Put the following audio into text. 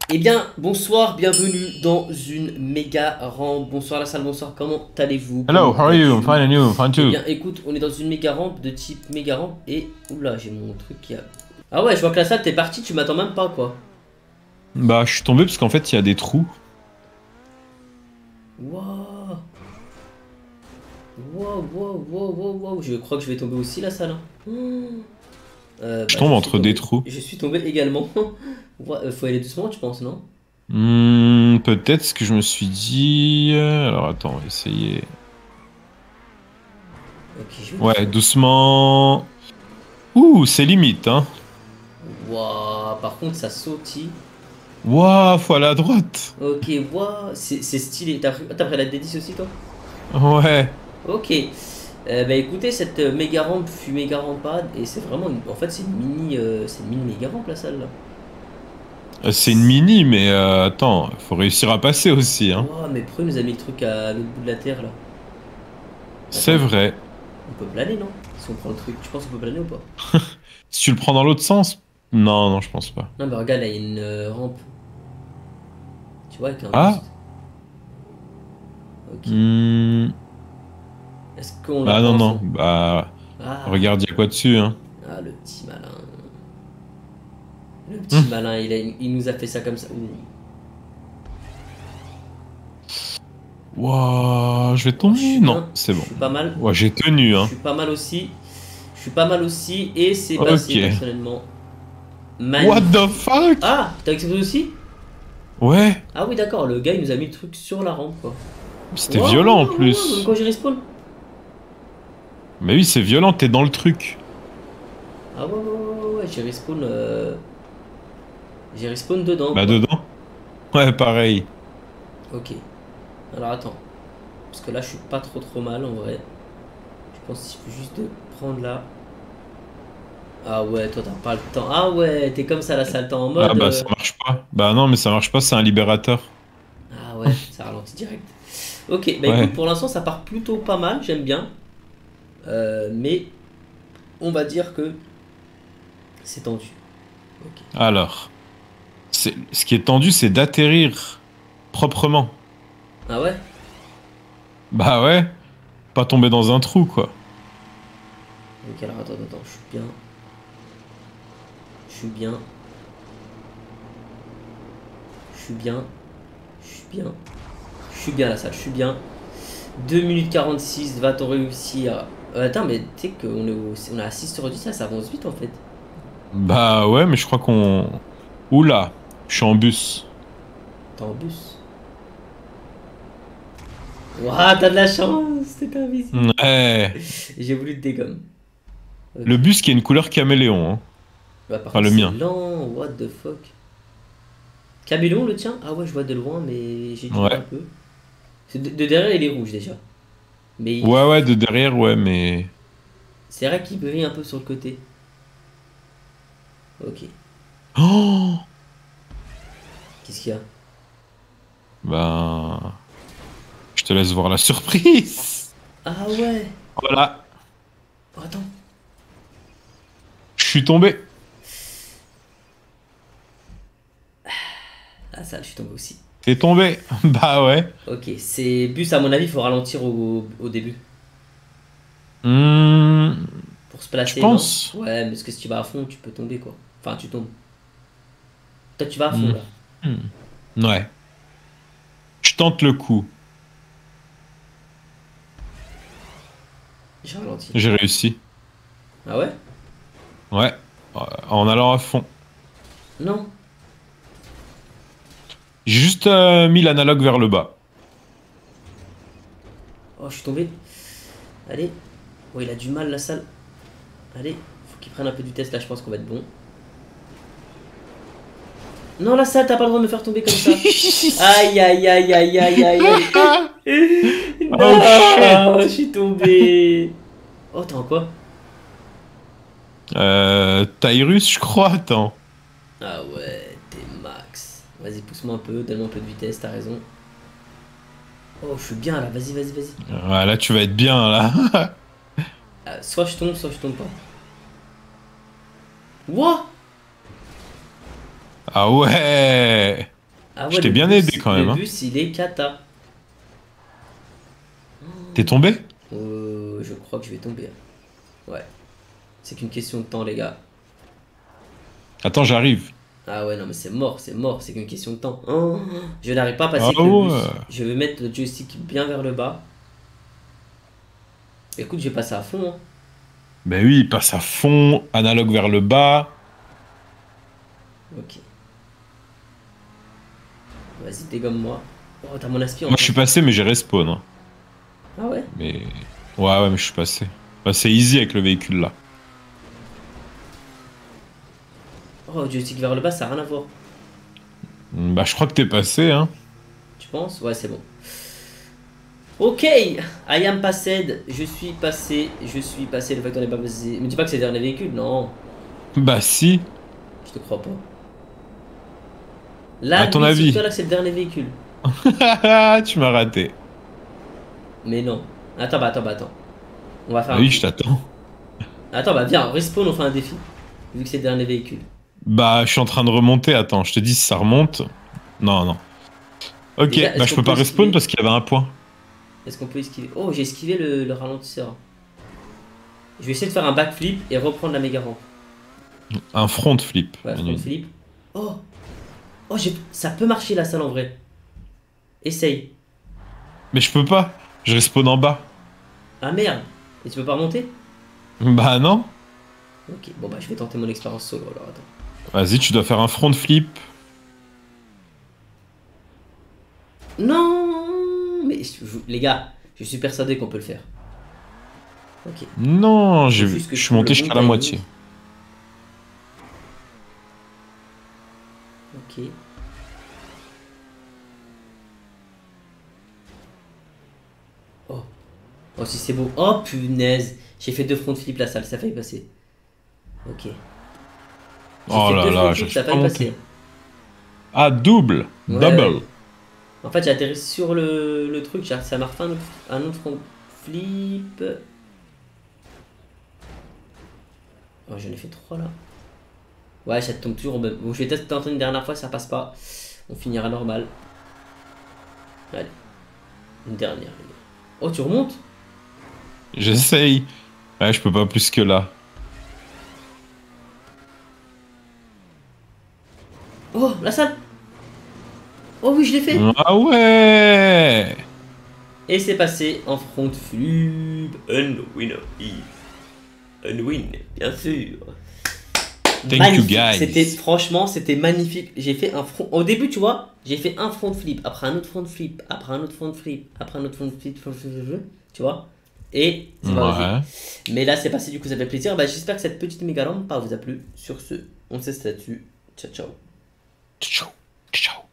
Eh bien, bonsoir, bienvenue dans une méga rampe. Bonsoir la salle, bonsoir, comment allez-vous? Hello, Comment how are you? I'm vas-tu? fine and you? Fine Eh too. bien, écoute, on est dans une méga rampe de type méga rampe et... Oula, j'ai mon truc qui a... Ah ouais, je vois que la salle, t'es parti, tu m'attends même pas, quoi. Bah, je suis tombé parce qu'en fait, il y a des trous. Waouh. Waouh, waouh, waouh, waouh, waouh. Je crois que je vais tomber aussi, la salle. Hein. Je Bah, tombe je suis entre des tombé. trous. Je suis tombé également. Faut aller doucement, tu penses, non? Peut-être ce que je me suis dit. Alors, attends, on va essayer. Ok, je vais Ouais, doucement. doucement. Ouh, c'est limite, hein. Waouh, par contre, ça sautille. Waouh, faut aller à droite. Ok, waouh, c'est stylé. T'as pris la D10 aussi, toi? Ouais. Ok. Bah écoutez, cette méga rampe fut méga rampade et c'est vraiment en fait c'est une mini méga rampe la salle là. C'est une mini, mais attends, faut réussir à passer aussi, hein. Waouh, mais pourquoi il nous a mis le truc à l'autre bout de la terre là? C'est Attends, mais vrai. on peut planer non? Si on prend le truc, tu penses qu'on peut planer ou pas? Si tu le prends dans l'autre sens? Non, non, je pense pas. Non, mais regarde là, il y a une rampe. Tu vois, avec un Ah? boost. Ok. Hmm. Est-ce qu'on la Ah non, prend non. ensemble? Bah, Ah, regarde, il y a quoi dessus, hein. ah, le petit malin. Le petit Hmm. malin, il nous a fait ça comme ça. Ouh. Wouah, je vais Oh, je tomber? suis Non, bien, c'est je bon. suis pas mal. Ouais, j'ai tenu, Je hein. suis pas mal aussi. Je suis pas mal aussi. Et c'est passé Ok. personnellement. What Magnifique. the fuck? Ah, t'as explosé aussi? Ouais, Ah oui, d'accord, le gars il nous a mis le truc sur la rampe quoi. c'était Waouh, violent en waouh, waouh, waouh, même plus. quand j'ai respawn. Mais oui, c'est violent, t'es dans le truc. Ah ouais, ouais, ouais, ouais, ouais, j'ai respawn. J'ai respawn dedans Bah, quoi. dedans? Ouais, pareil. Ok. Alors attends. Parce que là je suis pas trop mal en vrai. Je pense qu'il suffit juste de prendre là. Ah ouais, toi t'as pas le temps. Ah ouais, t'es comme ça là, ça a le temps en Ah, mode. bah, ça marche pas. Bah, non, mais ça marche pas, c'est un libérateur. Ah ouais, ça ralentit direct. Ok, bah écoute, Ouais. pour l'instant ça part plutôt pas mal, j'aime bien. Mais on va dire que c'est tendu. Ok. Alors, ce qui est tendu, c'est d'atterrir proprement. Ah ouais? Bah, ouais, pas tomber dans un trou, quoi. Ok, alors attends, je suis bien. Je suis bien. Je suis bien. Je suis bien. Je suis bien la salle, je suis bien. 2 minutes 46, va-t-on réussir? Attends, mais tu sais qu'on est, on est à 6 sur 10, ça avance vite en fait. Bah, ouais, mais je crois qu'on. Oula, je suis en bus. T'es en bus. Ouah, t'as de la chance, t'es invisible. Ouais. J'ai voulu te dégommer. Le Ok. bus qui a une couleur caméléon, hein. Bah, par Enfin, contre, le c'est mien. lent, what the fuck. Camélon le tien? Ah ouais, je vois de loin, mais j'ai du mal un Ouais. peu. De derrière, il est rouge déjà. Mais Ouais, ouais, de derrière, ouais, mais. c'est vrai qu'il brille un peu sur le côté. Ok. Oh! Qu'est-ce qu'il y a? Ben. Je te laisse voir la surprise. Ah ouais. Voilà. Oh, attends. Je suis tombé. Ah ça, je suis tombé aussi. T'es tombé. Bah ouais. Ok, c'est bus à mon avis, il faut ralentir au début. Hmm, Pour se tu placer, non? penses? Ouais, mais parce que si tu vas à fond, tu peux tomber quoi. Enfin, tu tombes. Toi, tu vas à fond Hmm, là. hmm. Ouais. Je tente le coup. J'ai ralenti. J'ai réussi. Ah ouais? Ouais. En allant à fond. Non. J'ai juste mis l'analogue vers le bas. Oh, je suis tombé. Allez. Oh, il a du mal la salle. Allez, faut qu'il prenne un peu de vitesse là, je pense qu'on va être bon. Non, la salle, t'as pas le droit de me faire tomber comme ça. Aïe, aïe, aïe, aïe, aïe, aïe, aïe. Oh shit. Non, je suis tombé. Oh, t'es en quoi? Tyrus, je crois. Attends. Ah ouais, t'es max. Vas-y, pousse-moi un peu, donne-moi un peu de vitesse, t'as raison. Oh, je suis bien là, vas-y, vas-y, vas-y. Ouais, là, tu vas être bien, là. Soit je tombe pas. What? Ah ouais. Ah Je ouais, t'ai bien aidé quand même. le Hein. bus, il est cata. T'es tombé? Je crois que je vais tomber. Ouais. C'est qu'une question de temps, les gars. Attends, j'arrive. Ah ouais, non, mais c'est mort, c'est qu'une question de temps. Oh, je n'arrive pas à passer Ah avec le ouais. bus. Je vais mettre le joystick bien vers le bas. Écoute, je vais passer à fond. Hein. Ben oui, il passe à fond, analogue vers le bas. Ok. Vas-y, dégomme-moi. Oh, t'as mon aspi en Moi, je plus. suis passé, mais j'ai respawn. Hein. Ah ouais? Mais... ouais, mais je suis passé. Bah, c'est easy avec le véhicule, là. Oh, joystick vers le bas, ça n'a rien à voir. Bah, je crois que t'es passé, hein. Tu penses? Ouais, c'est bon. Ok, I am passed. Je suis passé. Je suis passé. Le fait qu'on n'est pas passé. Me dis pas que c'est le dernier véhicule, non. Bah, si. Je te crois pas. À Là, ton lui, c'est toi avis. là que c'est le dernier véhicule. Tu m'as raté. Mais non. Attends, bah attends, bah attends. On va faire Bah un oui, je truc. t'attends. Attends, bah viens, respawn, on fait un défi. Vu que c'est le dernier véhicule. Bah, je suis en train de remonter. Attends, je te dis si ça remonte. Non, non. Ok, Déjà, bah est-ce je qu'on peux peut pas respawn esquiver? parce qu'il y avait un point. Est-ce qu'on peut esquiver? Oh, j'ai esquivé le ralentisseur. Je vais essayer de faire un backflip et reprendre la méga rampe. Un front flip. Ouais, front flip. Oh! Oh, ça peut marcher la salle en vrai. Essaye. Mais je peux pas. Je respawn en bas. Ah merde! Et tu peux pas remonter? Bah non. Ok, bon bah je vais tenter mon expérience solo alors attends. Vas-y, tu dois faire un front flip. Non! Mais les gars, je suis persuadé qu'on peut le faire. Ok. Non, Faut je juste que je suis trouve monté le bon jusqu'à la timing. moitié. Ok. Oh. Oh si c'est beau. Oh punaise. J'ai fait 2 front flip la salle, ça a failli passer. Ok. J'ai Oh fait là 2 front là, flip, j'arrive ça a pas à failli monter. passer. Ah, double. Ouais, Double. ouais. En fait j'ai atterri sur le truc, ça m'a refait un autre front flip. Oh j'en ai fait 3 là. Ouais, ça tombe toujours. Bon, je vais peut-être tenter une dernière fois, ça passe pas. On finira normal. Allez. Une dernière, les gars. Oh, tu remontes? J'essaye. Ouais, je peux pas plus que là. Oh, la salle! Oh oui, je l'ai fait! Ah ouais. Et c'est passé en front flip. Un winner is un win, bien sûr. Thank Magnifique. you guys. Franchement, c'était magnifique. J'ai fait un front. Au début, tu vois, j'ai fait un front flip, après un autre front flip, après un autre front flip, après un autre front flip, tu vois. Et c'est pas osé. Ouais. Mais là, c'est passé, du coup, ça fait plaisir. Bah, j'espère que cette petite méga lampe vous a plu. Sur ce, on se laisse là-dessus. Ciao, ciao. Ciao. Ciao.